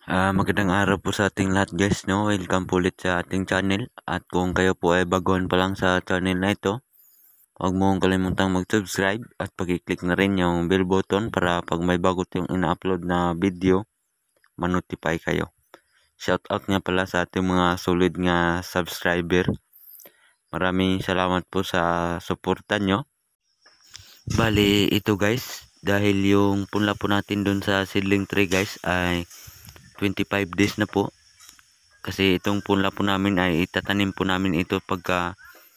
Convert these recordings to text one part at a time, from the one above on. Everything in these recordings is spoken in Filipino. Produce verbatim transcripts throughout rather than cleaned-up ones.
Ah, magandang araw po sa ating lahat guys, no? Welcome po ulit sa ating channel. At kung kayo po ay baguhan pa lang sa channel na ito, huwag mong kalimutang mag-subscribe at pag-click na rin yung bell button para pag may bago tayong ina-upload na video, ma-notify kayo. Shoutout nga pala sa ating mga solid nga subscriber. Maraming salamat po sa suporta nyo. Bali, ito guys, dahil yung punla po natin dun sa seedling tree guys ay twenty-five days na po. Kasi itong punla po namin ay itatanim po namin ito pagka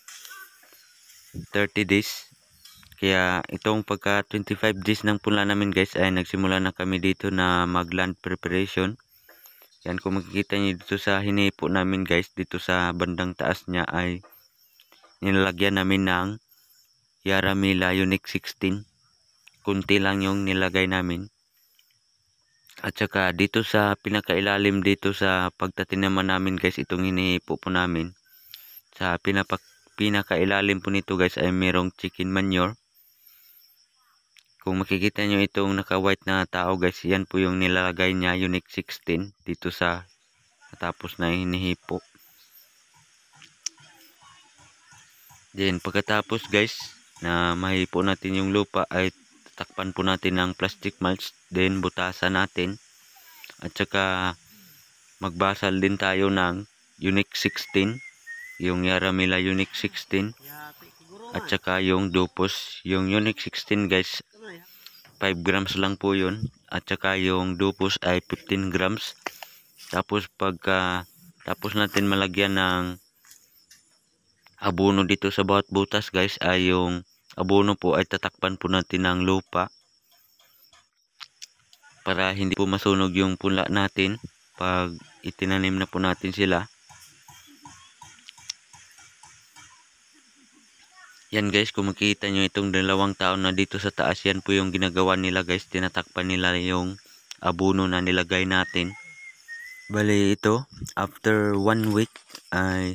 thirty days. Kaya itong pagka twenty-five days ng punla namin guys ay nagsimula na kami dito na mag land preparation. Yan, kung makikita nyo dito sa hinipo namin guys, dito sa bandang taas niya ay nilalagyan namin ng Yaramila Unique sixteen. Kunti lang yung nilagay namin. At saka dito sa pinakailalim dito sa pagtatinaman namin guys, itong hinihipo po namin. Sa pinapak pinakailalim po nito guys ay merong chicken manure. Kung makikita nyo itong naka-white na tao guys, yan po yung nilalagay niya, Unique sixteen, dito sa tapos na hinihipo. Then pagkatapos guys na mahipo natin yung lupa ay tatakpan po natin ng plastic mulch, then butasan natin. At saka magbasal din tayo ng Unique sixteen, yung Yaramila Unique sixteen. At saka yung Dupos, yung Unique sixteen guys, five grams lang po yun. At saka yung Dupos ay fifteen grams. Tapos pagka tapos natin malagyan ng abono dito sa bawat butas guys, ay yung abono po ay tatakpan po natin ng lupa para hindi po masunog yung punla natin pag itinanim na po natin sila. Yan guys, kung makikita nyo itong dalawang taon na dito sa taas, yan po yung ginagawa nila guys, tinatakpan nila yung abono na nilagay natin. Bali ito, after one week ay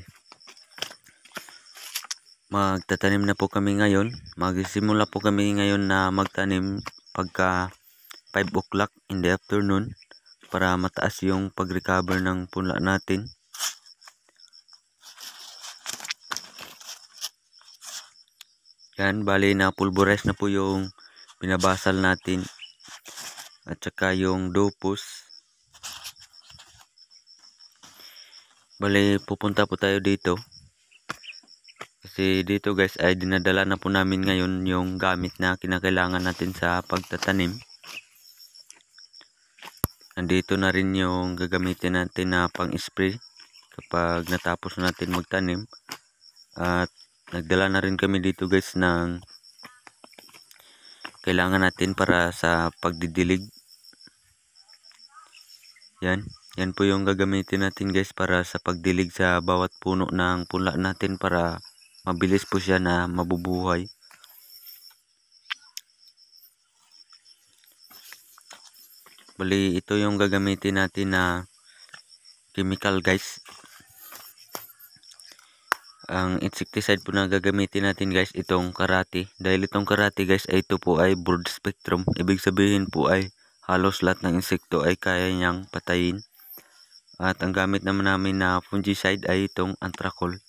magtatanim na po kami ngayon. Magsimula po kami ngayon na magtanim pagka five o'clock in the afternoon para mataas yung pag-recover ng punla natin. Yan, bali na pulverize na po yung binabasal natin at saka yung Dupos. Bali pupunta po tayo dito kasi dito guys ay dinadala na po namin ngayon yung gamit na kinakailangan natin sa pagtatanim. Nandito na rin yung gagamitin natin na pang spray kapag natapos natin magtanim. At nagdala na rin kami dito guys ng kailangan natin para sa pagdidilig. Yan, yan po yung gagamitin natin guys para sa pagdilig sa bawat puno ng punla natin para mabilis po siya na mabubuhay. Bali ito yung gagamitin natin na chemical guys. Ang insecticide po na gagamitin natin guys, itong Karate. Dahil itong Karate guys ay ito po ay broad spectrum. Ibig sabihin po ay halos lahat ng insekto ay kaya niyang patayin. At ang gamit naman namin na fungicide ay itong Antracol.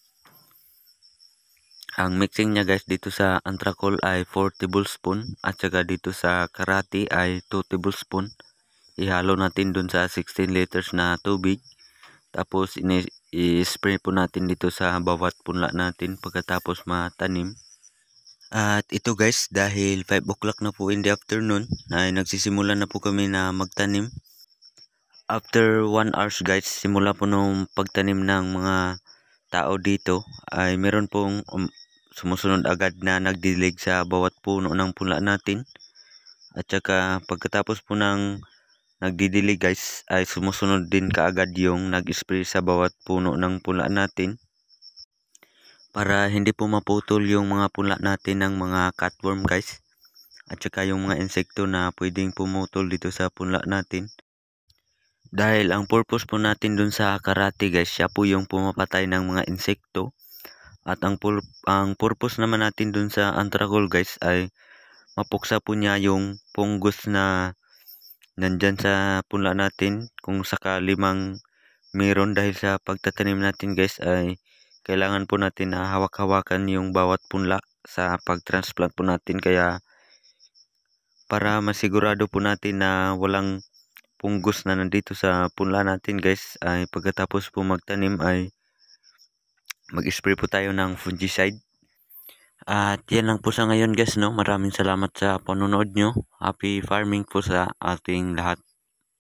Ang mixing niya guys dito sa Antracol ay four tablespoon at saka dito sa Karate ay two tablespoon. Ihalo natin dun sa sixteen liters na tubig. Tapos i-spray po natin dito sa bawat punla natin pagkatapos matanim. At ito guys, dahil five o'clock na po in the afternoon ay nagsisimula na po kami na magtanim. After one hours guys, simula po nung pagtanim ng mga tao dito ay meron pong um, sumusunod agad na nagdilig sa bawat puno ng punla natin. At saka pagkatapos po ng nagdidilig guys ay sumusunod din kaagad yung nag-spray sa bawat puno ng punla natin para hindi po maputol yung mga punla natin ng mga cutworm guys at saka yung mga insekto na pwedeng pumutol dito sa punla natin. Dahil ang purpose po natin dun sa Karate guys, siya po yung pumapatay ng mga insekto. At ang, pur ang purpose naman natin dun sa Antracol guys ay mapuksa po niya yung fungus na nandyan sa punla natin kung sakali mang meron, dahil sa pagtatanim natin guys ay kailangan po natin na hawak-hawakan yung bawat punla sa pag-transplant po natin, kaya para masigurado po natin na walang punggos na nandito sa punla natin guys, ay pagkatapos po magtanim ay mag-spray po tayo ng fungicide. At yan lang po sa ngayon guys, no. Maraming salamat sa panonood nyo. Happy farming po sa ating lahat.